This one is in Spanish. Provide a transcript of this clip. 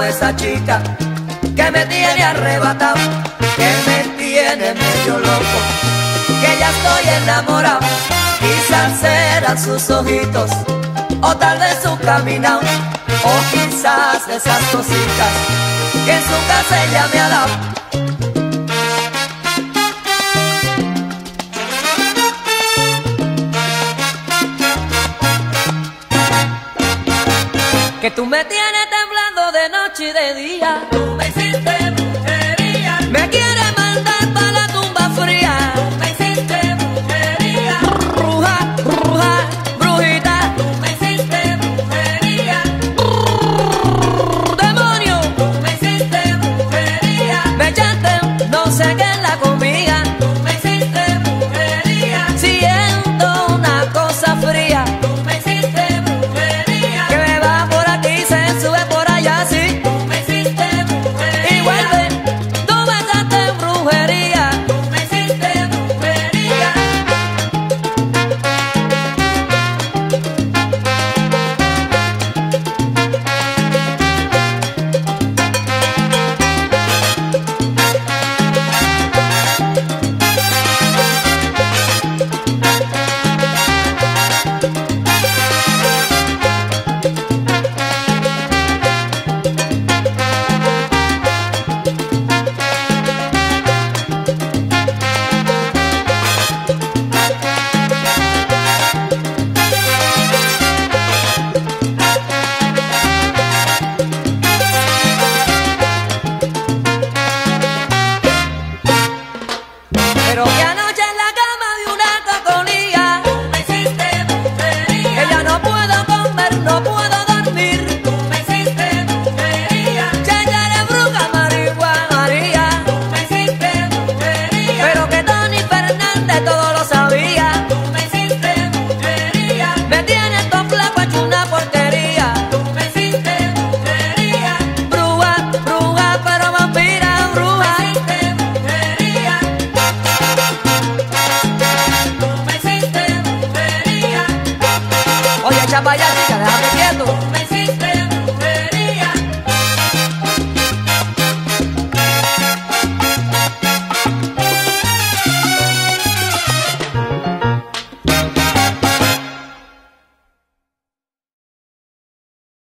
esa chica que me tiene arrebatado, que me tiene medio loco, que ya estoy enamorado. Quizás serán sus ojitos, o tal vez su caminado, o quizás esas cositas que en su casa ella me ha dado. Que tú me tienes temblando de noche y de día. Tú me hiciste brujería. Me quieres mandar para la tumba fría. Tú me hiciste brujería. Bruja, bruja, brujita. Tú me hiciste brujería. Demonio. Tú me hiciste brujería. Me echaste no sé qué en la comida. Tú me hiciste brujería. Siento una cosa fría. Tú me hiciste brujería. Que me va por aquí, se sube por allá, sí. Tú me hiciste brujería. Y vuelve, tú me echaste en brujería. Tú me hiciste brujería. Pero ya